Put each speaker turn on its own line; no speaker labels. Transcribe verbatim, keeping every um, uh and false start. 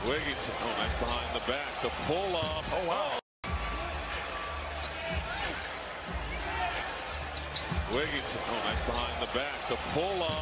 Wigginton, oh, nice behind the back. The pull off.
Oh, wow.
Wigginton, oh, nice behind the back. The pull off.